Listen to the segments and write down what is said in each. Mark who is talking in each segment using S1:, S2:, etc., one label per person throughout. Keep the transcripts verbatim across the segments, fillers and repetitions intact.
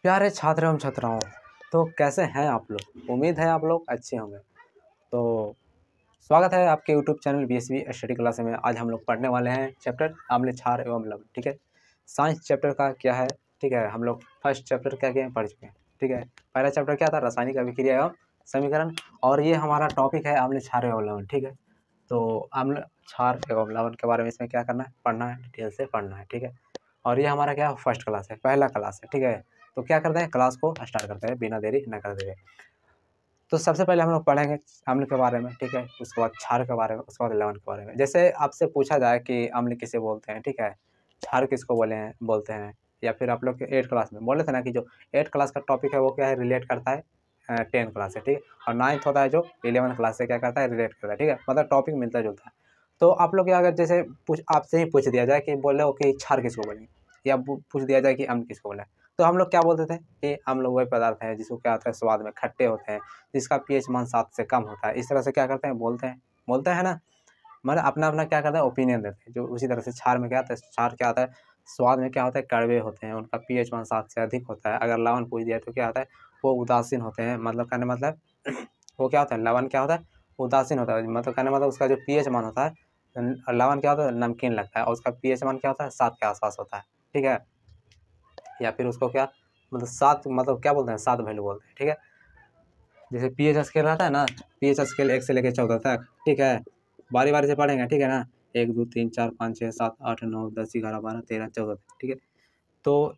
S1: प्यारे छात्र एवं छात्राओं, तो कैसे हैं आप लोग। उम्मीद है आप लोग अच्छे होंगे। तो स्वागत है आपके YouTube channel BSV study class में। आज हम लोग पढ़ने वाले हैं चैप्टर आम्ल क्षार एवं लवण। ठीक है, साइंस चैप्टर का क्या है। ठीक है, हम लोग फर्स्ट चैप्टर क्या क्या पढ़ चुके हैं। ठीक है, पहला चैप्टर क्या था, रासायनिक अभिक्रिया एवं समीकरण, और ये हमारा टॉपिक है आम्ल क्षार एवं लवण। ठीक है, तो आम्ल क्षार एवं लवण के बारे में इसमें क्या करना है, पढ़ना है, डिटेल से पढ़ना है। ठीक है, और ये हमारा क्या फर्स्ट क्लास है, पहला क्लास है। ठीक है, तो क्या करते हैं, क्लास को स्टार्ट करते हैं बिना देरी न करते हुए। तो सबसे पहले हम लोग पढ़ेंगे अम्ल के बारे में। ठीक है, उसके बाद क्षार के बारे में, उसके बाद लवण के बारे में। जैसे आपसे पूछा जाए कि अम्ल किसे बोलते हैं, ठीक है, क्षार किसको बोले हैं बोलते हैं, या फिर आप लोग के एट क्लास में बोले थे ना कि जो एट क्लास का टॉपिक है वो क्या है, रिलेट करता है टेन क्लास से। ठीक है, और नाइन्थ होता है जो इलेवन क्लास से क्या करता है, रिलेट करता है। ठीक है, मतलब टॉपिक मिलता जुलता है। तो आप लोग अगर जैसे पूछ आपसे ही पूछ दिया जाए कि बोले हो कि क्षार किसको बोलेंगे, या पूछ दिया जाए कि अम्ल किसको बोले, तो हम लोग क्या बोलते थे कि अम्ल वही पदार्थ है जिसको क्या होता है, स्वाद में खट्टे होते हैं, जिसका पीएच मान सात से कम होता है। इस तरह से क्या करते हैं, बोलते हैं बोलते हैं ना, मतलब अपना अपना क्या करता है, ओपिनियन देते हैं। जो उसी तरह से क्षार में क्या होता है, क्षार क्या होता है, स्वाद में क्या होता है, कड़वे होते हैं, उनका पीएच मान सात से अधिक होता है। अगर लवण पूछ दिया तो क्या होता है, वो उदासीन होते हैं। मतलब कहने मतलब वो क्या होता है, लवण क्या होता है, उदासीन होता है। मतलब कहने मतलब उसका जो पीएच मान होता है, लवण क्या होता है, नमकीन लगता है, और उसका पीएच मान क्या होता है, सात के आसपास होता है। ठीक है, या फिर उसको क्या मतलब सात, मतलब क्या बोलते हैं, सात वैल्यू बोलते हैं। ठीक है, जैसे पीएच स्केल रहता है ना, पीएच स्केल एक से लेकर चौदह तक। ठीक है, बारी बारी से पढ़ेंगे। ठीक है ना, एक दो तीन चार पाँच छः सात आठ नौ दस ग्यारह बारह तेरह चौदह तक। ठीक है, तो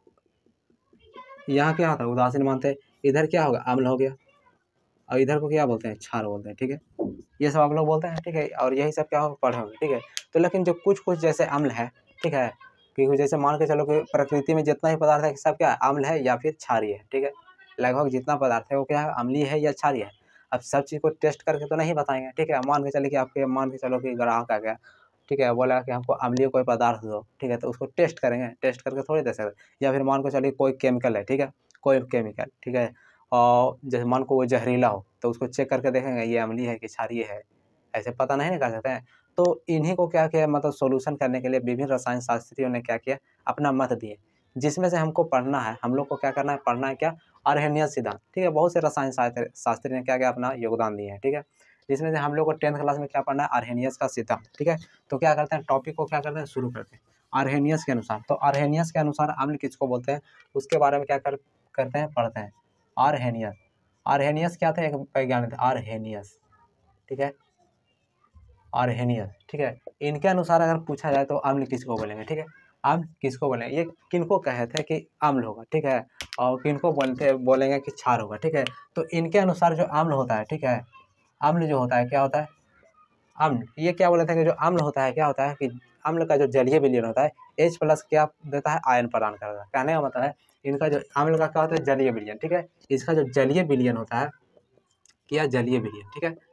S1: यहाँ क्या होता है, उदासीन मानते हैं। इधर क्या होगा, अम्ल हो गया, और इधर को क्या बोलते हैं, क्षार बोलते हैं। ठीक है, ये सब आप लोग बोलते हैं। ठीक है, और यही सब क्या होगा, पढ़े होंगे। ठीक है, तो लेकिन जो कुछ कुछ जैसे अम्ल है, ठीक है, कि जैसे मान के चलो कि प्रकृति में जितना ही पदार्थ है सब क्या है, अम्ल है या फिर क्षारीय है। ठीक है, लगभग जितना पदार्थ है वो क्या है, अम्लीय है या क्षारीय है। अब सब चीज़ को टेस्ट करके तो नहीं बताएंगे। ठीक है, मान के चले कि आपके मान के चलो कि ग्राहक आ गया, ठीक है, बोला कि हमको अम्लीय कोई पदार्थ दो। ठीक है, तो उसको टेस्ट करेंगे, टेस्ट करके थोड़ी दे सकते। या फिर मान को चलिए कोई केमिकल है, ठीक है, कोई केमिकल, ठीक है, और जैसे मान को वो जहरीला हो तो उसको चेक करके देखेंगे ये अम्लीय है कि क्षारीय है, ऐसे पता नहीं कर सकते हैं। तो इन्हीं को क्या किया, मतलब सॉल्यूशन करने के लिए विभिन्न रसायन शास्त्रियों ने क्या किया, अपना मत दिए, जिसमें से हमको पढ़ना है, हम लोग को क्या करना है, पढ़ना है क्या, अर्हेनियस सिद्धांत। ठीक है, बहुत से रसायन शास्त्र शास्त्री ने क्या किया, अपना योगदान दिए हैं। ठीक है, जिसमें से हम लोग को टेंथ क्लास में क्या पढ़ना है, अर्हेनियस का सिद्धांत। ठीक है, तो क्या करते हैं, टॉपिक को क्या करते हैं, शुरू करते हैं अर्हेनियस के अनुसार। तो अर्हेनियस के अनुसार अम्ल किसको बोलते हैं, उसके बारे में क्या कर करते हैं, पढ़ते हैं। अर्हेनियस, अर्हेनियस क्या था, एक वैज्ञानिक था, अर्हेनियस। ठीक है, अर्हेनियस। ठीक है, इनके अनुसार अगर पूछा जाए तो अम्ल किसको बोलेंगे। ठीक है, अम्ल किसको बोलेंगे, ये किनको कहते हैं कि अम्ल होगा। ठीक है, और किनको बोलते बोलेंगे कि क्षार होगा। ठीक है, तो इनके अनुसार जो अम्ल होता है, ठीक है, अम्ल जो होता है क्या होता है, अम्ल ये क्या बोले थे कि जो अम्ल होता है क्या होता है कि अम्ल का जो जलीय विलयन होता है, H प्लस क्या देता है, आयन प्रदान करता है। कहने का मतलब है इनका जो अम्ल का क्या होता है, जलीय विलयन। ठीक है, इसका जो जलीय विलयन होता है, क्या जलीय विलयन, ठीक है,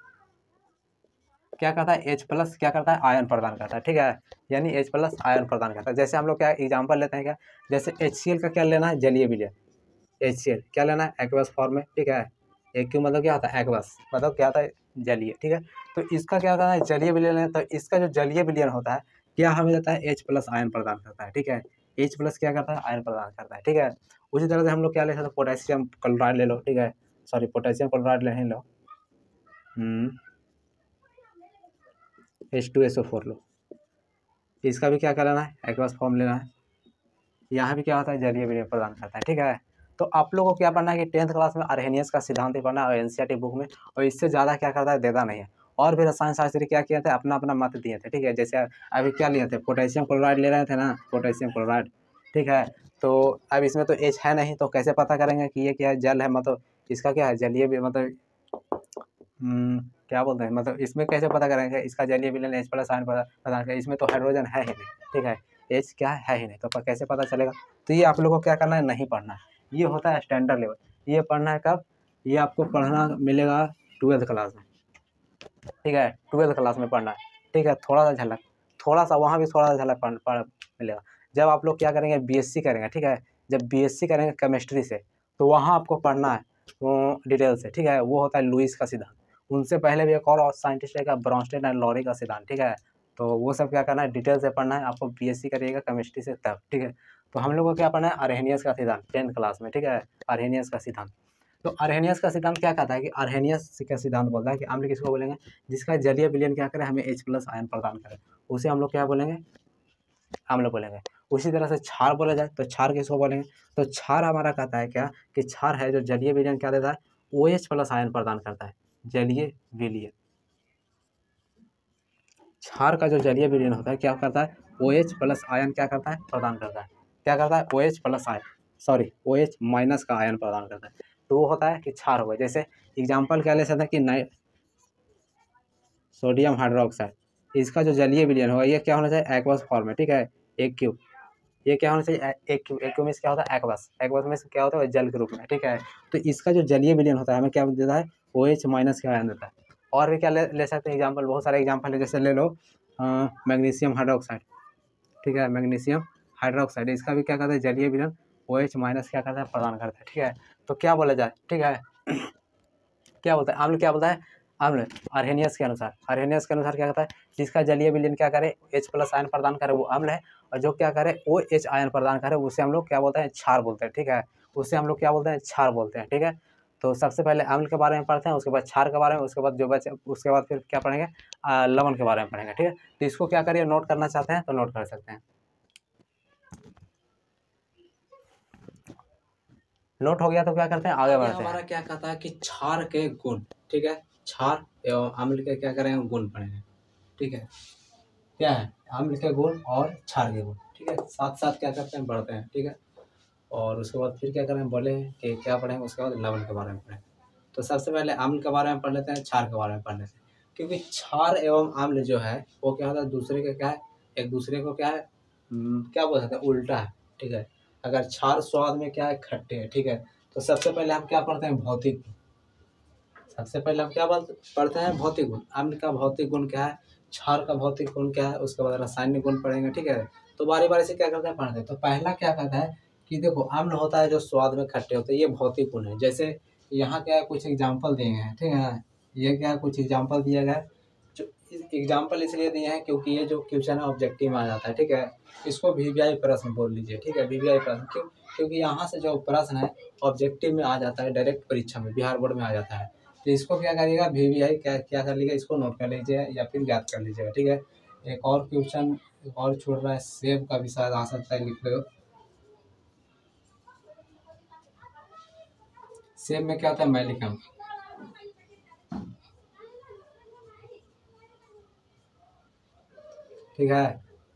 S1: क्या करता है, H प्लस क्या करता है, आयन प्रदान करता है। ठीक है, यानी H प्लस आयन प्रदान करता है। जैसे हम लोग क्या एग्जांपल लेते हैं, क्या जैसे HCl का क्या लेना है, जलीय विलयन। HCl क्या लेना है, एक्वस फॉर्म में। ठीक है, एक क्यों मतलब क्या होता है, एक्वस मतलब क्या होता है, जलीय। ठीक है, तो इसका क्या होता है, जलीय विलयन है। तो इसका जो जलीय विलयन होता है क्या हमें देता है, H प्लस आयन प्रदान करता है। ठीक है, H प्लस क्या करता है, आयन प्रदान करता है। ठीक है, उसी तरह से हम लोग क्या ले सकते हैं, पोटेशियम क्लोराइड ले लो। ठीक है, सॉरी पोटेशियम क्लोराइड ले लो, H two S O four लो, इसका भी क्या करना है, एक्वस फॉर्म लेना है। यहाँ भी क्या होता है, जलीय विलयन प्रदान करता है। ठीक है, तो आप लोगों को क्या पढ़ना है कि टेंथ क्लास में अर्हेनियस का सिद्धांत ही पढ़ना है, और एनसीईआरटी बुक में, और इससे ज़्यादा क्या करता है, देता नहीं है। और भी रसायन शास्त्री क्या किए थे, अपना अपना मत दिए थे। ठीक है, जैसे अभी क्या लिए थे, पोटेशियम क्लोराइड ले रहे थे ना, पोटेशियम क्लोराइड। ठीक है, तो अब इसमें तो एच है नहीं, तो कैसे पता करेंगे कि ये क्या है, जल है, मतलब इसका क्या है, जलीय भी मतलब क्या बोलते हैं, मतलब इसमें कैसे पता करेंगे इसका जलीय विलयन एच प्लस आयन प्रदान करें, इसमें तो हाइड्रोजन है ही नहीं। ठीक है, एच क्या है ही नहीं, तो कैसे पता चलेगा। तो ये आप लोगों को क्या करना है, नहीं पढ़ना है। ये होता है स्टैंडर्ड लेवल, ये पढ़ना है कब, ये आपको पढ़ना मिलेगा ट्वेल्थ क्लास में। ठीक है, ट्वेल्थ क्लास में पढ़ना है। ठीक है, थोड़ा सा झलक, थोड़ा सा वहाँ भी थोड़ा सा झलक पढ़ पढ़ मिलेगा जब आप लोग क्या करेंगे, बीएससी करेंगे। ठीक है, जब बीएससी करेंगे केमिस्ट्री से, तो वहाँ आपको पढ़ना है वो डिटेल से। ठीक है, वो होता है लुईस का सिद्धांत। उनसे पहले भी एक और साइंटिस्ट है, ब्रॉन्स्टेड एंड लॉरी का सिद्धांत। ठीक है, तो वो सब क्या करना है, डिटेल से पढ़ना है आपको, बीएससी करिएगा केमिस्ट्री से तब। ठीक है, तो हम लोग को क्या पढ़ना है, अर्हेनियस का सिद्धांत टेंथ क्लास में, ठीक है, अर्हेनियस का सिद्धांत। तो अर्हेनियस का सिद्धांत क्या कहता है कि अर्हेनियस का सिद्धांत बोलता है कि अम्ल किसको बोलेंगे, जिसका जलीय विलयन क्या करे, हमें H प्लस आयन प्रदान करे, उसे हम लोग क्या बोलेंगे, अम्ल बोलेंगे। उसी तरह से क्षार बोला जाए तो क्षार किसको बोलेंगे, तो क्षार हमारा कहता है क्या कि क्षार है जो जलीय विलयन क्या देता है, OH प्लस आयन प्रदान करता है, जलीय विलयन। क्षार का जो जलीय विलयन होता है क्या करता है, OH प्लस आयन क्या करता है, प्रदान करता है, क्या करता है, OH plus ion sorry OH minus का आयन प्रदान करता है। तो वो होता है कि क्षार होगा। जैसे एग्जाम्पल क्या ले सकते हैं कि नाइ सोडियम हाइड्रोक्साइड, इसका जो जलीय विलयन होगा ये क्या होना चाहिए, एक्वस फॉर्म में, ठीक है, एक क्यूब, ये क्या होना चाहिए, एक क्यूब, एक क्यूब में क्या होता है, एक्वस, एक्वस में क्या होता है, जल के रूप में, ठीक है। तो इसका जो जलीय विलयन होता है हमें क्या देता है, OH माइनस का आयन देता है। और भी क्या ले, ले सकते हैं एग्जाम्पल, बहुत सारे एग्जाम्पल है, जैसे ले लो मैग्नीशियम हाइड्रोक्साइड, ठीक है, मैग्नीशियम हाइड्रोक्साइड, इसका भी क्या करता है, जलीय विलयन OH माइनस क्या करता है, प्रदान करता है, ठीक है। तो क्या बोला जाए, ठीक है, क्या बोलता है अम्ल, क्या बोलता है अम्ल, अर्हेनियस के अनुसार, अर्हेनियस के अनुसार क्या कहता है, जिसका जलीय विलयन क्या करे, H प्लस आयन प्रदान करे वो अम्ल है, और जो क्या करे OH आयन प्रदान करे उसे हम लोग क्या बोलते हैं, क्षार बोलते हैं, ठीक है, उसे हम लोग क्या बोलते हैं, क्षार बोलते हैं, ठीक है। तो सबसे पहले अम्ल के बारे में पढ़ते हैं, उसके बाद क्षार के बारे में, उसके बाद जो बचे उसके बाद फिर क्या पढ़ेंगे, लवण के बारे में पढ़ेंगे, ठीक है। तो इसको क्या करिए, नोट करना चाहते हैं तो नोट कर सकते हैं। नोट हो गया तो क्या करते हैं, आगे बढ़ते हैं। हमारा क्या कहता है कि क्षार के गुण, ठीक है, क्षार एवं अम्ल के क्या करेंगे, गुण पढ़ेंगे, ठीक है, क्या है अम्ल के गुण और क्षार के गुण, ठीक है, साथ साथ क्या करते हैं, बढ़ते हैं, ठीक है। और उसके बाद फिर क्या करें, बोले कि क्या पढ़ेंगे, उसके बाद लवण के बारे में पढ़ेंगे। तो सबसे पहले अम्ल के बारे में पढ़ लेते हैं, क्षार के बारे में पढ़ लेते हैं, क्योंकि क्षार एवं अम्ल जो है वो क्या होता है, दूसरे के क्या है, एक दूसरे को क्या है, क्या बोल सकते हैं, उल्टा है, ठीक है। अगर क्षार स्वाद में क्या है, खट्टे है, ठीक है। तो सबसे पहले हम क्या पढ़ते हैं, भौतिक, सबसे पहले हम क्या पढ़ते हैं, भौतिक गुण। अम्ल का भौतिक गुण क्या है, क्षार का भौतिक गुण क्या है, उसके बाद रासायनिक गुण पढ़ेंगे, ठीक है। तो बारी बारी से क्या करते हैं, पढ़ते हैं। तो पहला क्या कहता है कि देखो अम्ल होता है जो स्वाद में खट्टे होते हैं, ये भौतिक गुण है। जैसे यहाँ क्या है, कुछ एग्जाम्पल दिए गए हैं, ठीक है, ये क्या है, कुछ एग्जाम्पल दिया गया है। जो एग्जाम्पल इसलिए दिए हैं क्योंकि ये जो क्वेश्चन है ऑब्जेक्टिव में आ जाता है, ठीक है। इसको वी वी आई प्रश्न बोल लीजिए, ठीक है, वी वी आई प्रश्न, क्यों, क्योंकि यहाँ से जो प्रश्न है ऑब्जेक्टिव में आ जाता है, डायरेक्ट परीक्षा में बिहार बोर्ड में आ जाता है। तो इसको क्या करिएगा, वी वी आई क्या क्या कर लीजिएगा, इसको नोट कर लीजिए या फिर याद कर लीजिएगा, ठीक है। एक और क्वेश्चन एक और छोड़ रहा है, सेब का भी शायद आ सकता है, लिख लो। सेब में क्या होता है, मैलिकम, ठीक है,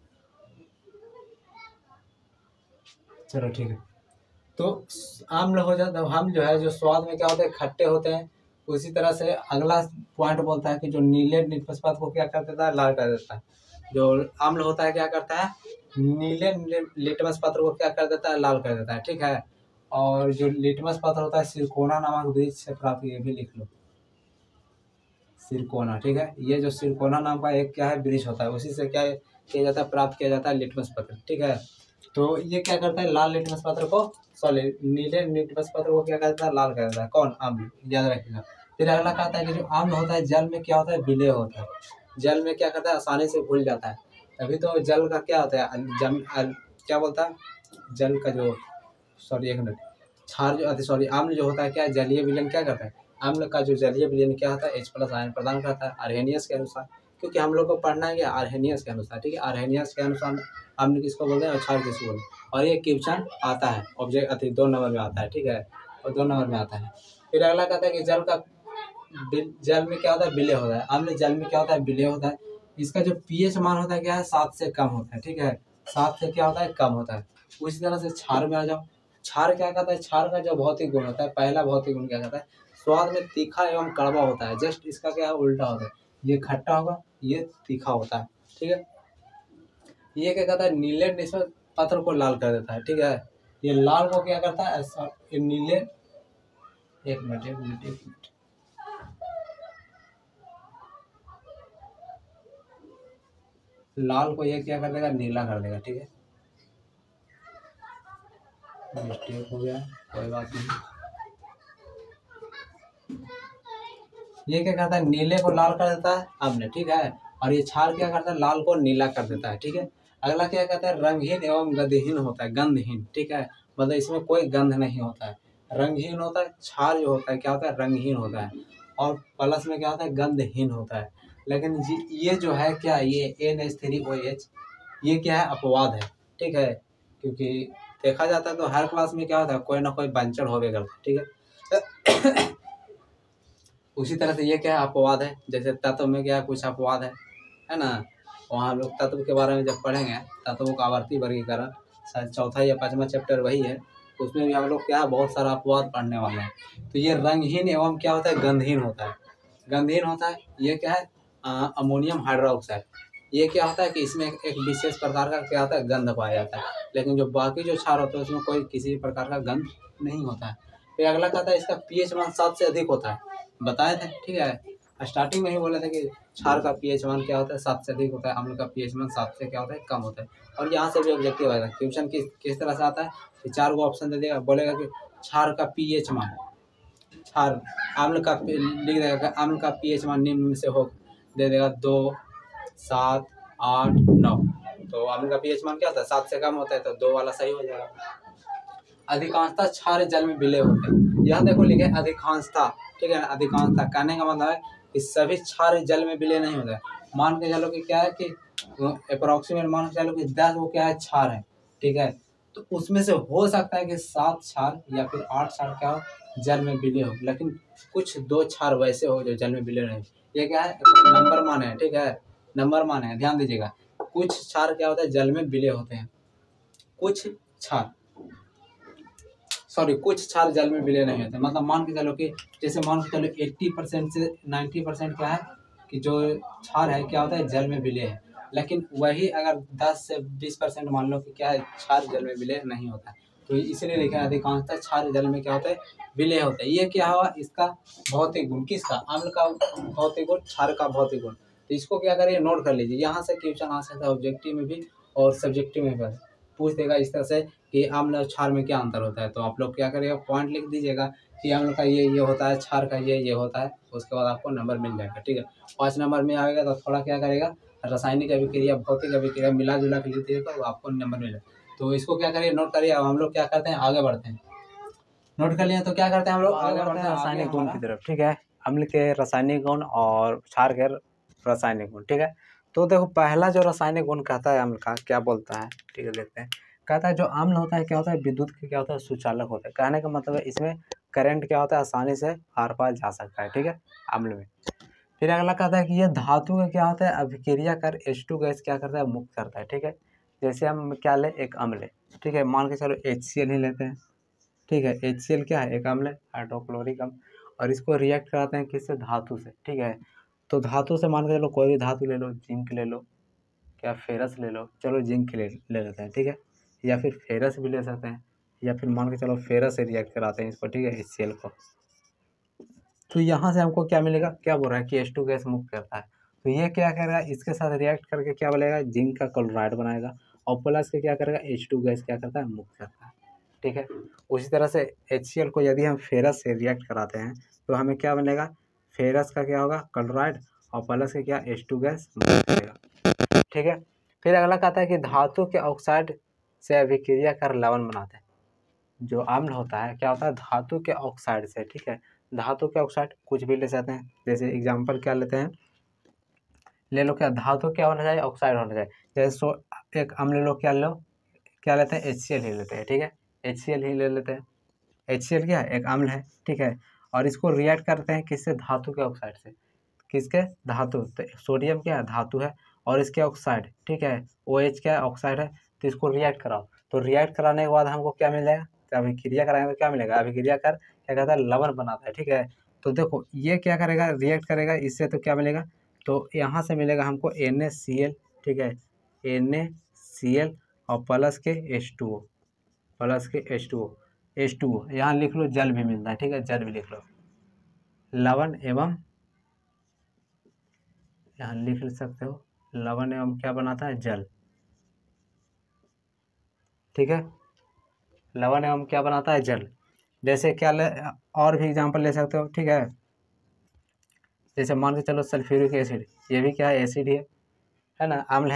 S1: चलो ठीक है। तो आम्ल हो जाता है, हम जो है जो स्वाद में क्या होते हैं, खट्टे होते हैं। उसी तरह से अगला पॉइंट बोलता है कि जो नीले निष्पक्षपात को क्या कर देता है, लाल कर देता है। जो आम्ल होता है क्या करता है, नीले लिटमस पत्र को क्या कर देता है, लाल कर देता है, ठीक है। और जो लिटमस पत्र होता है सिरकोना नामक वृक्ष से प्राप्त, ये भी लिख लो, सिरकोना, ठीक है। ये जो सिरकोना नाम का एक क्या है, वृक्ष होता है, उसी से क्या किया जाता है, प्राप्त किया जाता है लिटमस पत्र, ठीक है। तो ये क्या करता है, लाल लिटमस पत्र को सॉरी नीले लिटमस पत्र को क्या करता है, लाल कर देता है, कौन, अम्ल, याद रखिएगा। फिर अगला कहता है कि जो अम्ल होता है जल में क्या होता है, विलय होता है, जल में क्या करता है, आसानी से घुल जाता है। तभी तो जल का क्या होता है, जम क्या बोलता है, जल का जो सॉरी एक मिनट क्षार जो अति सॉरी अम्ल जो होता है क्या, जलीय विलयन क्या करता है, अम्ल का जो जलीय विलयन क्या होता है, H प्लस आयन प्रदान करता है अर्हेनियस के अनुसार, क्योंकि हम लोग को पढ़ना है क्या, अर्हेनियस के अनुसार, ठीक है। अर्हेनियस के अनुसार अम्ल किसको बोलते हैं और क्षार किसको बोलते हैं, और ये क्वेश्चन आता है ऑब्जेक्ट अति दो नंबर में आता है, ठीक है, और दो नंबर में आता है। फिर अगला कहता है कि जल का जल में क्या होता है, विलय होता है, अम्ल जल में क्या होता है, विलय होता है। इसका जो पीएच मान होता है क्या है, सात से कम होता है, ठीक है, सात से क्या होता है, कम होता है। उसी तरह से क्षार में आ जाओ, क्षार क्या कहता है, क्षार का जो भौतिक गुण होता है, पहला भौतिक गुण क्या कहता है, स्वाद में तीखा एवं कड़वा होता है। जस्ट इसका क्या है, उल्टा होता है, ये खट्टा होगा, ये तीखा होता है, ठीक है। ये क्या कहता है, नीले निस्बत पत्र को लाल कर देता है, ठीक है। ये लाल को क्या करता है, ये नीले एक मिनट एक मिनट एक मिनट लाल को ये क्या कर देगा, नीला कर देगा, ठीक है। मिस्टेक हो गया, कोई बात नहीं। ये क्या करता है, नीले को लाल कर देता है अम्ल, ठीक है, और ये क्षार क्या करता है, लाल को नीला कर देता है, ठीक है। अगला क्या कहता है, रंगहीन एवं गंधहीन होता है, गंधहीन, ठीक है, मतलब इसमें कोई गंध नहीं होता है। रंगहीन होता है, क्षार जो होता है क्या होता है, रंगहीन होता है, और प्लस में क्या होता है, गंधहीन होता है। लेकिन ये जो है क्या, ये N H three O H ये क्या है, अपवाद है, ठीक है, क्योंकि देखा जाता है तो हर क्लास में क्या होता है, कोई ना कोई बंचर होवे करता है, ठीक है। उसी तरह से ये क्या है, अपवाद है। जैसे तत्व में क्या है, कुछ अपवाद है है ना, वहाँ हम लोग तत्व के बारे में जब पढ़ेंगे, तत्वों का आवर्ती वर्गीकरण, शायद चौथा या पांचवा चैप्टर वही है, उसमें भी हम लोग क्या है, बहुत सारा अपवाद पढ़ने वाले हैं। तो ये रंगहीन एवं क्या होता है, गंधहीन होता है। गंधहीन होता है, ये क्या है, अमोनियम हाइड्रोक्साइड, ये क्या होता है कि इसमें एक विशेष प्रकार का क्या होता है, गंध पाया जाता है। लेकिन जो बाकी जो क्षार होते हैं उसमें कोई किसी प्रकार का गंध नहीं होता है। फिर अगला कहता है इसका पीएच मान सात से अधिक होता है, बताए थे, ठीक है, स्टार्टिंग में ही बोले थे कि क्षार का पीएच मान क्या होता है, सात से अधिक होता है, अम्ल का पीएच मान सात से क्या होता है, कम होता है। और यहाँ से भी ऑब्जेक्टिव आएगा, क्वेश्चन किस किस तरह से आता है कि चार को ऑप्शन दे देगा, बोलेगा कि क्षार का पीएच मान, क्षार अम्ल का लिख देगा, अम्ल का पीएच मान निम्न में से हो, दे देगा दो, सात, आठ, नौ। तो अम्ल का पीएच मान क्या होता है, सात से कम होता है, तो दो वाला सही हो जाएगा। अधिकांशतः क्षार जल में विलय होते हैं, यहाँ देखो लिखे अधिकांशतः, ठीक है ना, अधिकांशतः कहने का मतलब है कि सभी क्षार जल में विलय नहीं होता है। मान के चलो कि क्या है कि अप्रोक्सीमेट मान के चलो कि दस वो क्या है, क्षार है, ठीक है, तो उसमें से हो सकता है कि सात क्षार या फिर आठ क्षार क्या हो, जल में विलय हो, लेकिन कुछ दो क्षार वैसे हो जो जल में विलय नहीं। ये क्या है, नंबर मान है, ठीक है, नंबर मान है, ध्यान दीजिएगा। कुछ क्षार क्या होता है, जल में विलय होते हैं, कुछ क्षार सॉरी कुछ क्षार जल में विलय नहीं होते। मतलब मान के चलो कि जैसे मान के चलो अस्सी परसेंट से नब्बे परसेंट क्या है कि जो क्षार है क्या होता है, जल में विलय है, लेकिन वही अगर दस से बीस परसेंट मान लो कि क्या है, क्षार जल में विलय नहीं होता है। तो इसलिए लिखा है अधिकांशतः क्षार जल में क्या होता है, विलय होता है। ये क्या हुआ, इसका भौतिक गुण, किसका, अम्ल का भौतिक गुण, क्षार का भौतिक गुण। तो इसको क्या करिए, नोट कर लीजिए, यहाँ से क्वेश्चन आ सकता है ऑब्जेक्टिव में भी और सब्जेक्टिव में भी पूछ देगा इस तरह से कि अम्ल और क्षार में क्या अंतर होता है। तो आप लोग क्या करिएगा, पॉइंट लिख दीजिएगा कि अम्ल का ये ये होता है, क्षार का ये ये होता है, उसके बाद आपको नंबर मिल जाएगा, ठीक है। पाँच नंबर में आएगा तो थोड़ा क्या करेगा, रासायनिक अभिक्रिया, भौतिक अभिक्रिया मिला जुला के लिख दीजिएगा तो आपको नंबर मिलेगा। तो इसको क्या करिए, नोट करिए। अब हम लोग क्या करते हैं, आगे बढ़ते हैं। नोट कर लिए तो क्या करते हैं हम लोग, आगे बढ़ते हैं रासायनिक गुण की तरफ, ठीक है, अम्ल के रासायनिक गुण और क्षार के रासायनिक गुण, ठीक है। तो देखो पहला जो रासायनिक गुण कहता है अम्ल का, क्या बोलता है, ठीक है, देखते हैं। कहता है जो अम्ल होता है क्या होता है, विद्युत के क्या होता है, सुचालक होता है। कहने का मतलब है इसमें करंट क्या होता है, आसानी से आर पार जा सकता है, ठीक है, अम्ल में। फिर अगला कहता है कि ये धातु का क्या होता है, अभिक्रिया कर एच टू गैस क्या करता है, मुक्त करता है, ठीक है। जैसे हम क्या ले, एक अम्ल है, ठीक है, मान के चलो एच सी एल ही लेते हैं, ठीक है, एच सी एल क्या है, एक अम्ल है, हाइड्रोक्लोरिक अम्ल, और इसको रिएक्ट कराते हैं किससे, धातु से, ठीक है। तो धातु से मान के चलो कोई भी धातु ले लो, जिंक ले लो, क्या फेरस ले लो, चलो जिंक ले ले लेते हैं, ठीक है, या फिर फेरस भी ले सकते हैं, या फिर मान के चलो फेरस से रिएक्ट कराते हैं इसको, ठीक है, एच सी एल को। तो यहाँ से हमको क्या मिलेगा, क्या बोल रहा है कि एच टू गैस मुक्त करता है। तो ये क्या करेगा, इसके साथ रिएक्ट करके क्या बनेगा, जिंक का क्लोराइड बनाएगा, और प्लस के क्या करेगा, एच टू गैस क्या करता है, मुक्त करता है, ठीक है। उसी तरह से एच सी एल को यदि हम फेरस से रिएक्ट कराते हैं तो हमें क्या बनेगा, फेरस का क्या होगा, क्लोराइड, और प्लस के क्या, एच टू गैस मुक्त करेगा, ठीक है। फिर अगला कहता है कि धातु के ऑक्साइड से अभिक्रिया कर लवण बनाते हैं। जो अम्ल होता है क्या होता है, धातु के ऑक्साइड से, ठीक है, धातु के ऑक्साइड कुछ भी ले सकते हैं। जैसे एग्जांपल क्या लेते हैं, ले लो क्या, धातु क्या होना चाहिए, ऑक्साइड होना चाहिए। जैसे सो एक अम्ल लो, क्या लो, क्या लेते हैं, एच सी एल ही लेते हैं, ठीक है, एच सी एल ही ले लेते हैं। एच सी एल क्या है, एक अम्ल है, ठीक है, और इसको रिएक्ट करते हैं किससे, धातु के ऑक्साइड से, किसके, धातु, तो सोडियम क्या है, धातु है, और इसके ऑक्साइड, ठीक है, ओ एच क्या है, ऑक्साइड है, तो इसको रिएक्ट कराओ। तो रिएक्ट कराने के बाद हमको क्या मिल जाएगा, तो अभिक्रिया कराएंगे तो क्या मिलेगा, अभिक्रिया कर क्या कहता है, लवण बनाता है, ठीक है। तो देखो ये क्या करेगा, रिएक्ट करेगा इससे, तो क्या मिलेगा, तो यहाँ से मिलेगा हमको एन ए सी एल, ठीक है, एन ए सी एल और प्लस के एच टू ओ, प्लस के H two O, H two O यहाँ लिख लो, जल भी मिलता है, ठीक है, जल भी लिख लो, लवण एवं, यहाँ लिख सकते हो, लवण एवं क्या बनाता है, जल, ठीक है, लवण एवं क्या बनाता है, जल। जैसे क्या ले, और भी एग्जांपल ले सकते हो, ठीक है, जैसे मान के चलो सल्फ्यूरिक एसिड, ये भी क्या है, एसिड ही है है ना, अम्ल है।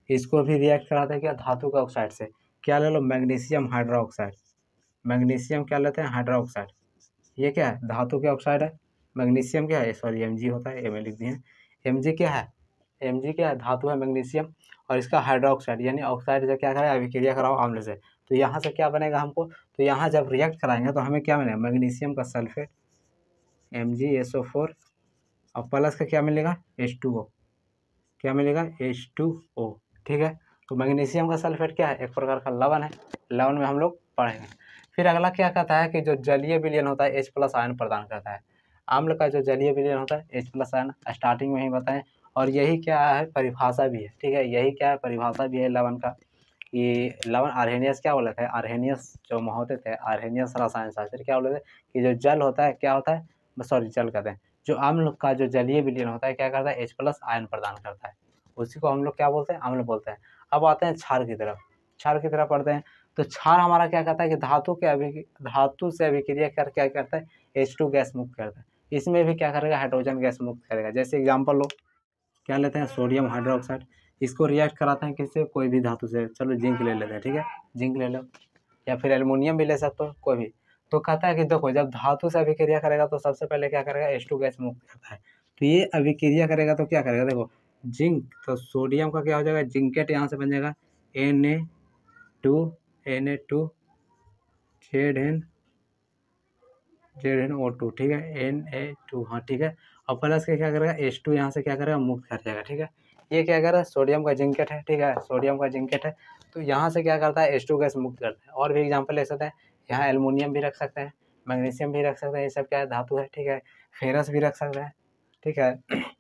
S1: इसको भी रिएक्ट कराते हैं क्या, धातु के ऑक्साइड से। क्या ले लो, मैग्नीशियम हाइड्रोक्साइड। मैग्नीशियम क्या लेते हैं, हाइड्रोक्साइड। ये क्या है, धातु के ऑक्साइड है। मैग्नीशियम क्या है, सॉरी एम जी होता है, एम ए लिख दिए। एम जी क्या है, एम जी क्या है, धातु है मैग्नीशियम, और इसका हाइड्रोक्साइड यानी ऑक्साइड से क्या करें, अभिक्रिया कराओ आम्ल से, तो यहाँ से क्या बनेगा हमको, तो यहाँ जब रिएक्ट कराएंगे तो हमें क्या मिलेगा, मैग्नीशियम का sulphate M G S O four, और प्लस का क्या मिलेगा, एच टू ओ। क्या मिलेगा, एच टू ओ। ठीक है, तो मैग्नीशियम का सल्फेट क्या है, एक प्रकार का लवण है, लवण में हम लोग पढ़ेंगे। फिर अगला क्या कहता है कि जो जलीय विलयन होता है एच प्लस आयन प्रदान करता है। अम्ल का जो जलीय विलयन होता है एच प्लस आयन, स्टार्टिंग में ही बताएं, और यही क्या है, परिभाषा भी है। ठीक है, यही क्या है, परिभाषा भी है लवण का। कि लवण आर्हेनियस क्या बोले थे, आर्हेनियस जो महोदय थे, आर्हेनियस रसायन शास्त्री क्या बोले थे कि जो जल होता है क्या होता है, सॉरी जल कहते हैं, जो अम्ल का जो जलीय विलयन होता है क्या करता है, एच प्लस आयन प्रदान करता है, उसी को हम लोग क्या बोलते हैं, अम्ल बोलते हैं। अब आते हैं क्षार की तरफ, क्षार की तरफ पढ़ते हैं। तो क्षार हमारा क्या कहता है कि धातु के अभि धातु से अभिक्रिया कर क्या करता है, एच टू गैस मुक्त करता है। इसमें भी क्या करेगा, हाइड्रोजन गैस मुक्त करेगा। जैसे एग्जाम्पल लो, क्या लेते हैं, सोडियम हाइड्रोक्साइड, इसको रिएक्ट कराते हैं किससे, कोई भी धातु से, चलो जिंक ले लेते हैं। ठीक है, जिंक ले लो, या फिर एल्युमिनियम भी ले सकते हो, कोई भी। तो कहता है कि देखो जब धातु से अभिक्रिया करेगा तो सबसे पहले क्या करेगा, एच टू गैस मुक्त करता है। तो ये अभिक्रिया करेगा तो क्या करेगा, देखो जिंक, तो सोडियम का क्या हो जाएगा, जिंकेट यहाँ से बन जाएगा N A two N A two Z N Z N O two. ठीक है, एन ए टू, हाँ ठीक है, और प्लस के क्या करेगा, एच टू यहाँ से क्या करेगा, मुक्त कर जाएगा। ठीक है, ये क्या करेगा, सोडियम का जिंकेट है। ठीक है, सोडियम का जिंकेट है, तो यहाँ से क्या करता है, एच टू गैस मुक्त करता है। और भी एग्जाम्पल ले सकते हैं, यहाँ एल्युमिनियम भी रख सकते हैं, मैग्नीशियम भी रख सकते हैं, ये सब क्या है, धातु है। ठीक है, फेरस भी रख सकते हैं। ठीक है,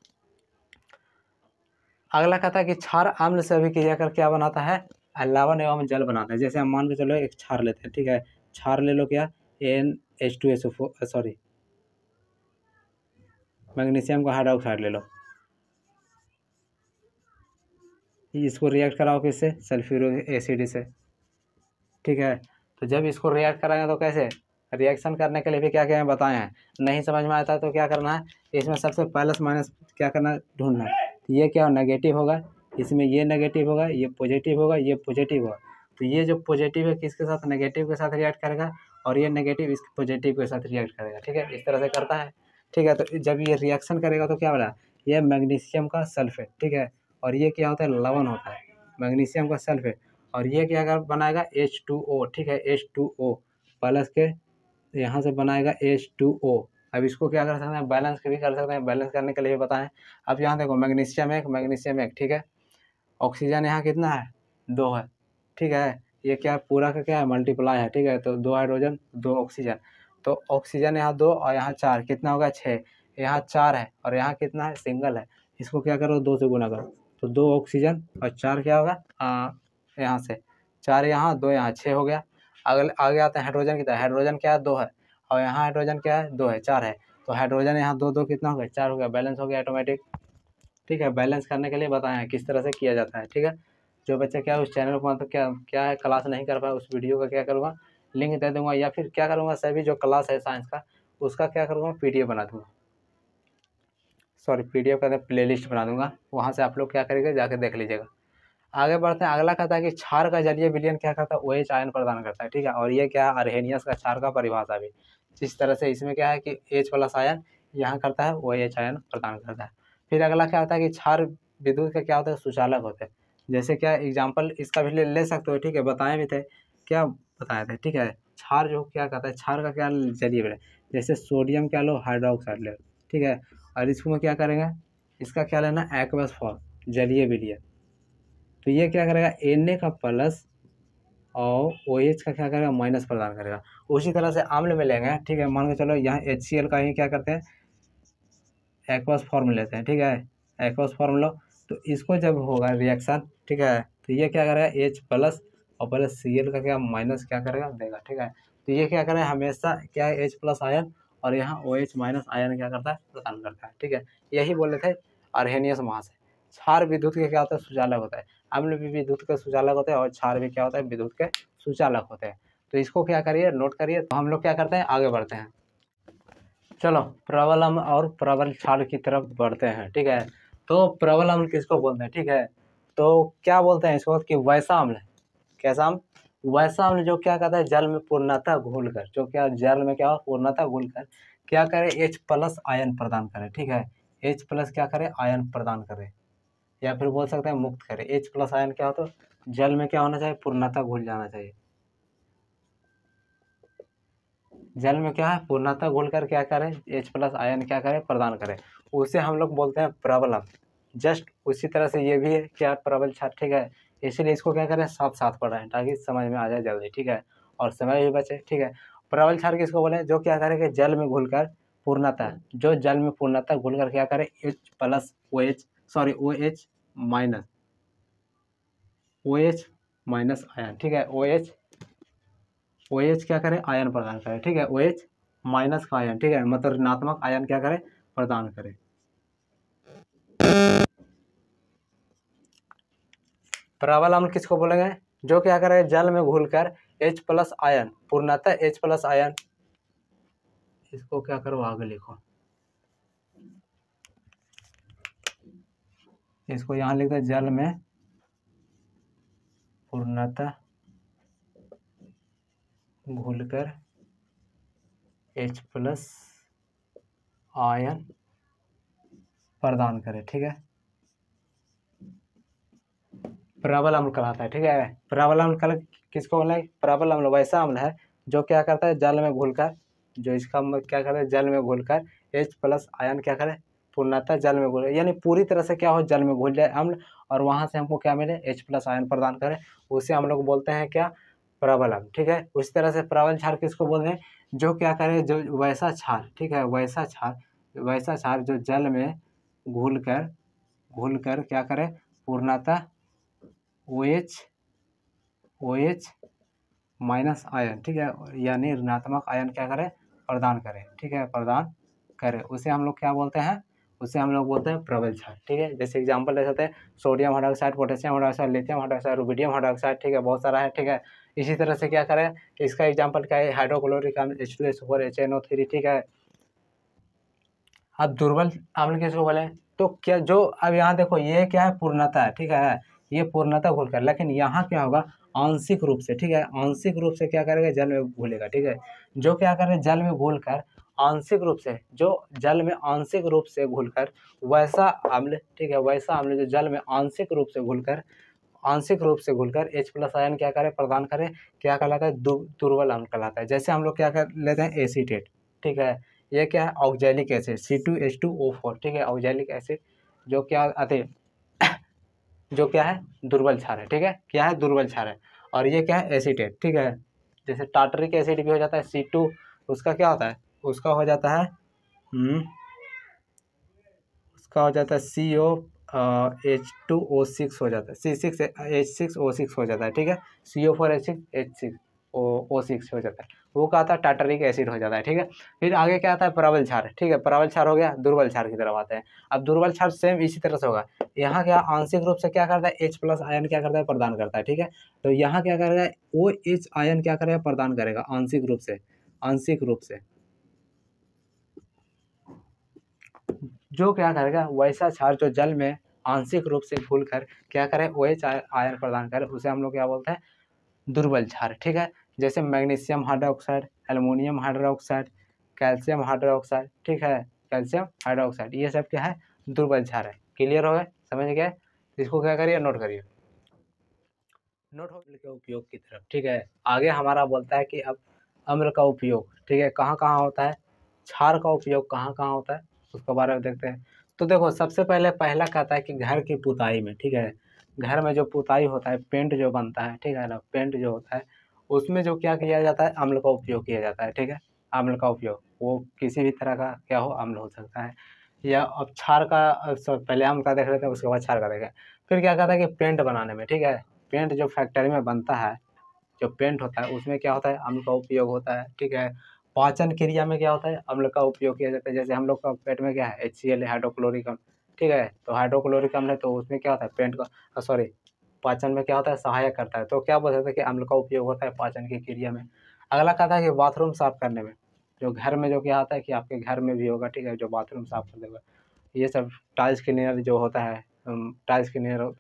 S1: अगला कहता है कि क्षार अम्ल से अभिक्रिया कर क्या बनाता है, लवण एवं जल बनाता है। जैसे हम मान के चलो एक क्षार लेते हैं। ठीक है, क्षार ले लो, क्या, N H two S O four, sorry magnesium का हाइड्रोक्साइड ले लो, इसको रिएक्ट कराओ किससे, सल्फ्यूरिक एसिड से। ठीक है, तो जब इसको रिएक्ट कराएंगे तो कैसे, रिएक्शन करने के लिए भी क्या क्या बताए हैं, नहीं समझ में आता तो क्या करना है, इसमें सबसे प्लस माइनस क्या करना, ढूंढना है। तो ये क्या नेगेटिव होगा, इसमें ये नेगेटिव होगा, ये पॉजिटिव होगा, ये पॉजिटिव होगा। तो ये जो पॉजिटिव है किसके साथ, नेगेटिव के साथ रिएक्ट करेगा, और ये नेगेटिव इस पॉजिटिव के साथ रिएक्ट करेगा। ठीक है, इस तरह से करता है। ठीक है, तो जब ये रिएक्शन करेगा तो क्या हो रहा है, ये मैग्नीशियम का सल्फेट। ठीक है, और ये क्या होता है, लवण होता है, मैग्नीशियम का सल्फेट, और ये क्या कर बनाएगा, एच टू ओ। ठीक है, एच टू ओ प्लस के यहाँ से बनाएगा एच टू ओ। अब इसको क्या कर सकते हैं, बैलेंस भी कर सकते हैं, बैलेंस करने के लिए बताएं। अब यहाँ देखो मैग्नीशियम एक, मैग्नीशियम एक। ठीक है, ऑक्सीजन यहाँ कितना है, दो है। ठीक है, ये क्या पूरा का क्या है, मल्टीप्लाई है। ठीक है, तो दो हाइड्रोजन दो ऑक्सीजन, तो ऑक्सीजन यहाँ दो और यहाँ चार, कितना होगा, छः। यहाँ चार है और यहाँ कितना है, सिंगल है, इसको क्या करो, दो से गुना करो, तो दो ऑक्सीजन और चार क्या होगा, यहाँ से चार यहाँ, दो यहाँ, छः हो गया। अगले आगे आते हैं हाइड्रोजन की तरह, हाइड्रोजन क्या है, दो है, और यहाँ हाइड्रोजन क्या है, दो है, चार है, तो हाइड्रोजन यहाँ दो दो कितना हो गया, चार हो गया, बैलेंस हो गया ऑटोमेटिक। ठीक है, बैलेंस करने के लिए बताया है किस तरह से किया जाता है। ठीक है, जो बच्चे क्या उस चैनल को मतलब क्या क्या है क्लास नहीं कर पाए, उस वीडियो का क्या करूँगा, लिंक दे दूँगा, या फिर क्या करूँगा, सभी जो क्लास है साइंस का उसका क्या करूँगा, पीडीएफ बना दूँगा, सॉरी पीडीएफ का प्लेलिस्ट बना दूँगा, वहाँ से आप लोग क्या करेंगे, जाकर देख लीजिएगा। आगे बढ़ते हैं, अगला कहता है कि क्षार का जलीय विलयन क्या करता है, ओ एच आयन प्रदान करता है। ठीक है, और ये क्या है, आर्हेनियस का क्षार का परिभाषा भी जिस तरह से, इसमें क्या है कि एच प्लस आयन यहाँ करता है, ओ एच आयन प्रदान करता है। फिर अगला क्या होता है कि क्षार विद्युत का क्या होता है, सुचालक होते हैं। जैसे क्या एग्जाम्पल इसका भी ले, ले सकते हो। ठीक है, बताए भी थे, क्या बताए थे। ठीक है, क्षार जो क्या कहता है, क्षार का क्या जलीय विलयन, जैसे सोडियम क्या लो, हाइड्रोक्साइड ले। ठीक है, और इसको क्या करेंगे, इसका क्या लेना, एक्वस फॉर्म जलीय विलयन, तो ये क्या करेगा, Na का प्लस और OH का क्या करेगा, माइनस प्रदान करेगा। उसी तरह से अम्ल में लेंगे। ठीक है, मान के चलो यहाँ HCl का ही क्या करते हैं, एक्वस फॉर्म लेते हैं। ठीक है, एक्वस फॉर्म लो, तो इसको जब होगा रिएक्शन, ठीक है, तो ये क्या करेगा, H प्लस और प्लस Cl का क्या माइनस क्या करेगा, देगा। ठीक है, तो ये क्या करेगा, हमेशा क्या है, H प्लस आयन और यहाँ OH माइनस आयन क्या करता है, प्रदान करता है। ठीक है, यही बोले थे आर्हेनियस महाशय। क्षार विद्युत के क्या होता है, सुचालक होता है। अम्ल भी विद्युत के सुचालक होते हैं और क्षार भी क्या होता है, विद्युत के सुचालक होते हैं। तो इसको क्या करिए, नोट करिए। तो हम लोग क्या करते हैं, आगे बढ़ते हैं। चलो प्रबल अम्ल और प्रबल क्षार की तरफ बढ़ते हैं। ठीक है, तो प्रबल अम्ल किसको बोलते हैं, ठीक है, तो क्या बोलते हैं इसको कि वैसा अम्ल है। कैसा अम्ल? वैसा अम्ल जो क्या कहता है जल में पूर्णतः घुलकर, जो क्या जल में क्या पूर्णतः घुलकर क्या करे, H प्लस आयन प्रदान करे। ठीक है, H प्लस क्या करे, आयन प्रदान करे, या फिर बोल सकते हैं मुक्त करे। H प्लस आयन क्या होता है, जल में क्या होना चाहिए, पूर्णतः घुल जाना चाहिए। जल में क्या है, पूर्णतः घुलकर क्या करे, H प्लस आयन क्या करे, प्रदान करे, उसे हम लोग बोलते हैं प्रबल अम्ल। जस्ट उसी तरह से ये भी है क्या, प्रबल क्षार। ठीक है, इसीलिए इसको क्या करें, साथ साथ पढ़ रहे हैं ताकि समझ में आ जाए जल्दी। ठीक है, और समय भी बचे। ठीक है, प्रबल क्षार किसको बोले, जो क्या करे कि जल में घुलकर पूर्णतः, जो जल में पूर्णतः घुलकर क्या करे, H plus O H sorry O H minus O H minus ion. ठीक है, ओ एच ओ एच क्या करे, आयन प्रदान करे। ठीक है, ओ एच माइनस का आयन, ठीक है, मतलब ऋणात्मक आयन क्या करे, प्रदान करे। प्रबल अम्ल किसको बोलेंगे, जो क्या करे जल में घुलकर H प्लस आयन, पूर्णतः H प्लस आयन, इसको क्या करो आगे लिखो, इसको यहां लिखते हैं जल में पूर्णतः घुलकर H प्लस आयन प्रदान करे। ठीक है, प्रबल अम्ल कहलाता है। ठीक है, प्रबल अम्ल कल किसको बोला, प्रबल अम्ल वैसा अम्ल है जो क्या करता है जल में घुलकर, जो इसका क्या करता है जल में घुलकर H प्लस आयन क्या करे, पूर्णतः जल में घुल, यानी पूरी तरह से क्या हो, जल में घुल जाए अम्ल, और वहां से हमको क्या मिले, H प्लस आयन प्रदान करे, उसे हम लोग बोलते हैं क्या, प्रबल अम्ल। ठीक है, उसी तरह से प्रबल क्षार किसको बोलते हैं, जो क्या करे, जो वैसा क्षार, ठीक है, वैसा क्षार, वैसा क्षार जो जल में घुल कर घुल कर क्या करे, पूर्णतः O H O H minus ion, ठीक है, यानी ऋणात्मक आयन क्या करे, प्रदान करे। ठीक है, प्रदान करे, उसे हम लोग क्या बोलते हैं, उसे हम लोग बोलते हैं प्रबल क्षार। ठीक है, जैसे एग्जांपल ले सकते हैं sodium hydroxide, potassium hydroxide, lithium hydroxide, rubidium hydroxide. ठीक है, बहुत सारा है। ठीक है, इसी तरह से क्या करें, इसका एग्जाम्पल क्या है, हाइड्रोक्लोरिक अम्ल H two S four H N O three. ठीक है, अब दुर्बल अम्ल किसको बोले, तो क्या जो अब यहाँ देखो ये क्या है, पूर्णतः है। ठीक है, ये पूर्णतः घुलकर, लेकिन यहाँ क्या होगा, आंशिक रूप से। ठीक है, आंशिक रूप से क्या करेगा, जल में घुलेगा। ठीक है, जो क्या करे जल में घुलकर आंशिक रूप से, जो जल में आंशिक रूप से घुलकर वैसा अम्ल, ठीक है, वैसा अम्ल जो जल में आंशिक रूप से घुलकर आंशिक रूप से घुलकर H प्लस आयन क्या करे, प्रदान करे, क्या कहलाता है, दुर्बल अम्ल कहलाता है। जैसे हम लोग क्या कर लेते हैं, एसीटेट। ठीक है, ये क्या है, oxalic acid C two H two O four. ठीक है, ऑक्जेलिक एसिड जो क्या आते जो क्या है, दुर्बल क्षार है। ठीक है, क्या है, दुर्बल क्षार है, और ये क्या है, एसीटेट। ठीक है, जैसे टार्टरिक एसिड भी हो जाता है सी टू, उसका क्या होता है, उसका हो जाता है हम्म उसका हो जाता है C O H two O six हो जाता है, C six H six O six हो जाता है। ठीक है, C O four H six H six O O six हो जाता है, वो क्या आता है, टार्टरिक एसिड हो जाता है। ठीक है, फिर आगे क्या आता है, प्रबल क्षार। ठीक है, प्रबल क्षार हो गया, दुर्बल क्षार की तरफ आते हैं। अब दुर्बल क्षार सेम इसी तरह से होगा, यहाँ क्या आंशिक रूप से क्या करता है, H प्लस आयन क्या करता है, प्रदान करता है। ठीक है, तो यहाँ क्या करेगा, ओ एच आयन क्या करेगा, प्रदान करेगा आंशिक रूप से, आंशिक रूप से जो क्या करेगा, वैसा क्षार जो जल में आंशिक रूप से घुलकर क्या करे, ओ एच आयन प्रदान करे, उसे हम लोग क्या बोलते हैं, दुर्बल क्षार। ठीक है, जैसे magnesium hydroxide, aluminium hydroxide, calcium hydroxide. ठीक है, कैल्शियम हाइड्रोक्साइड, ये सब क्या है, दुर्बल क्षार है। क्लियर हो गए, समझ गए, इसको क्या करिए, नोट करिए, नोट हो के उपयोग की तरफ। ठीक है, आगे हमारा बोलता है कि अब अम्ल का उपयोग, ठीक है, कहाँ कहाँ होता है, क्षार का उपयोग कहाँ कहाँ होता है, उसके बारे में देखते हैं। तो देखो सबसे पहले पहला कहता है कि घर की पुताई में। ठीक है, घर में जो पुताई होता है, पेंट जो बनता है, ठीक है ना, पेंट जो होता है उसमें जो क्या किया जाता है, अम्ल का उपयोग किया जाता है। ठीक है, अम्ल का उपयोग वो किसी भी तरह का क्या हो, अम्ल हो सकता है, या अब क्षार का अ, सो पहले अम्ल का देख लेते हैं, उसके बाद क्षार का देखें। फिर क्या कहता है कि पेंट बनाने में, ठीक है, पेंट जो फैक्ट्री में बनता है, जो पेंट होता है उसमें क्या होता है, अम्ल का उपयोग होता है। ठीक है, पाचन क्रिया में क्या होता है, अम्ल का उपयोग किया जाता है। जैसे हम लोग का पेट में क्या है, एच सी एल है, हाइड्रोक्लोरिक अम्ल। ठीक है, तो हाइड्रोक्लोरिक अम्ल है, तो उसमें क्या होता है, पेंट का सॉरी पाचन में क्या होता है, सहायक करता है। तो क्या बोल सकते हैं कि अम्ल का उपयोग होता है पाचन की क्रिया में। अगला कहता है कि बाथरूम साफ करने में, जो घर में जो क्या आता है कि आपके घर में भी होगा, ठीक है, जो बाथरूम साफ कर देगा, ये सब टाइल्स क्लीनर जो होता है, टाइल्स क्लीनर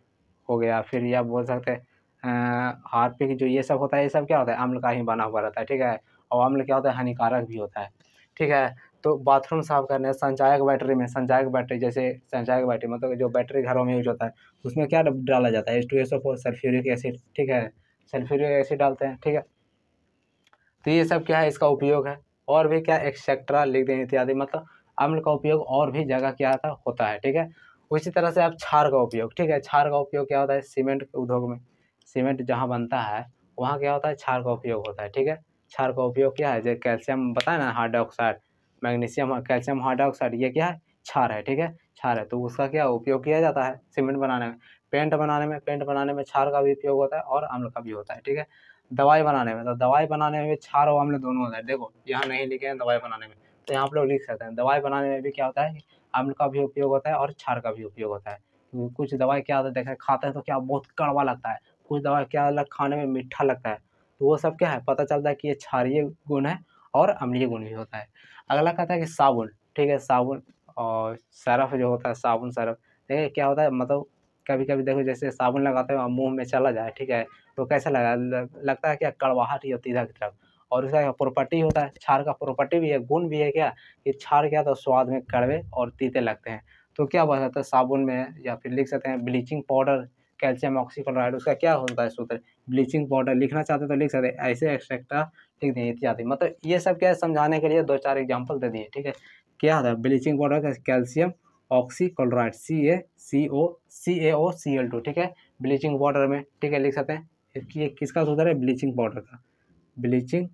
S1: हो गया, फिर या बोल सकते हैं हार्पिक जो ये सब होता है, ये सब क्या होता है, अम्ल का ही बना हुआ रहता है, ठीक है। और अम्ल क्या होता है, हानिकारक भी होता है, ठीक है। तो बाथरूम साफ करने, संचायक बैटरी में, संचायक बैटरी जैसे संचायक बैटरी मतलब जो बैटरी घरों में यूज होता है, उसमें क्या डाला जाता है, H two S O four, sulphuric acid, ठीक है, सल्फ्यूरिक एसिड डालते हैं, ठीक है। तो ये सब क्या है, इसका उपयोग है। और भी क्या, एक्सेट्रा लिख दें इत्यादि, मतलब अम्ल का उपयोग और भी जगह क्या था होता है, ठीक है। उसी तरह से अब क्षार का उपयोग, ठीक है, क्षार का उपयोग क्या होता है, सीमेंट के उद्योग में, सीमेंट जहाँ बनता है वहाँ क्या होता है, क्षार का उपयोग होता है, ठीक है। क्षार का उपयोग क्या है, जैसे कैल्शियम बताया ना, हाइड्रोक्साइड, मैग्नीशियम, कैल्शियम हाइड्रोक्साइड, ये क्या है, क्षार है, ठीक है, क्षार है। तो उसका क्या उपयोग किया जाता है सीमेंट बनाने में, पेंट बनाने में, पेंट बनाने में क्षार का भी उपयोग होता है और अम्ल का भी होता है, ठीक है। दवाई बनाने में, तो दवाई बनाने में भी क्षार और अम्ल दोनों होता है। देखो यहाँ नहीं लिखे हैं दवाई बनाने में, तो यहाँ आप लोग लिख सकते हैं, दवाई बनाने में भी क्या होता है कि अम्ल का भी उपयोग होता है और क्षार का भी उपयोग होता है। क्योंकि कुछ दवाई क्या होता है, देखा खाते हैं तो क्या बहुत कड़वा लगता है, कुछ दवाई क्या अलग खाने में मीठा लगता है, तो वो सब क्या है, पता चलता है कि ये क्षारीय गुण है और अम्लीय गुण भी होता है। अगला कहता है कि साबुन, ठीक है, साबुन और सरफ जो होता है, साबुन सरफ, देखिए क्या होता है, मतलब कभी कभी देखो जैसे साबुन लगाते हो मुंह में चला जाए, ठीक है, तो कैसा लगा, लगता है क्या, कड़वाहट ही होती है इधर की तरफ। और उसका प्रॉपर्टी होता है, क्षार का प्रॉपर्टी भी है, गुण भी है क्या, कि क्षार क्या, तो स्वाद में कड़वे और तीते लगते हैं। तो क्या बोला जाता है साबुन में, या फिर लिख सकते हैं ब्लीचिंग पाउडर, कैल्शियम ऑक्सीक्लोराइड, उसका क्या होता है सूत्र, ब्लीचिंग पाउडर, लिखना चाहते हैं तो लिख सकते हैं, ऐसे एक्सट्रैक्टा लिख दें इत्यादि। मतलब ये सब क्या है, समझाने के लिए दो चार एग्जाम्पल दे दिए, ठीक है। क्या होता है ब्लीचिंग पाउडर का, calcium oxychloride, C A C O C A O C L two, ठीक है, ब्लीचिंग पाउडर में, ठीक है, लिख सकते हैं। ये किसका सूत्र है, ब्लीचिंग पाउडर का, ब्लीचिंग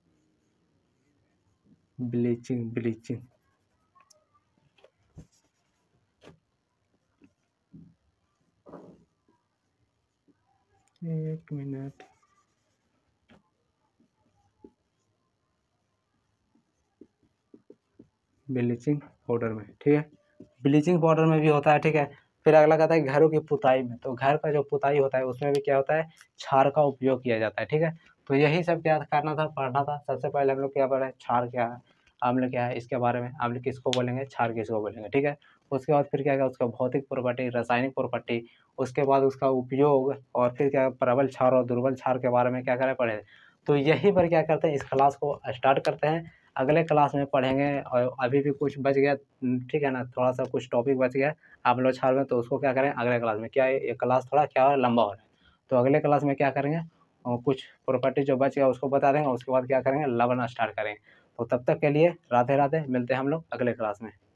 S1: ब्लीचिंग ब्लीचिंग एक मिनट, ब्लीचिंग पाउडर में, ठीक है, ब्लीचिंग पाउडर में भी होता है, ठीक है। फिर अगला कहता है घरों की पुताई में, तो घर का जो पुताई होता है उसमें भी क्या होता है, क्षार का उपयोग किया जाता है, ठीक है। तो यही सब क्या करना था, पढ़ना था। सबसे पहले हम लोग क्या पढ़े, क्षार क्या है, अम्ल क्या है, इसके बारे में, अम्ल किसको बोलेंगे, क्षार किसको बोलेंगे, ठीक है। उसके बाद फिर क्या क्या, उसका भौतिक प्रॉपर्टी, रासायनिक प्रॉपर्टी, उसके बाद उसका उपयोग, और फिर क्या प्रबल क्षार और दुर्बल क्षार के बारे में क्या करें, पढ़े। तो यहीं पर क्या करते हैं, इस क्लास को स्टार्ट करते हैं। अगले क्लास में पढ़ेंगे, और अभी भी कुछ बच गया, ठीक है ना, थोड़ा सा कुछ टॉपिक बच गया आप लोग छाड़ में, तो उसको क्या करें अगले क्लास में, क्या है ये क्लास थोड़ा क्या है लंबा हो रहा है, तो अगले क्लास में क्या करेंगे, और कुछ प्रॉपर्टी जो बच गया उसको बता देंगे, उसके बाद क्या करेंगे, लवना स्टार्ट करेंगे। तो तब तक के लिए राधे राधे, मिलते हैं हम लोग अगले क्लास में।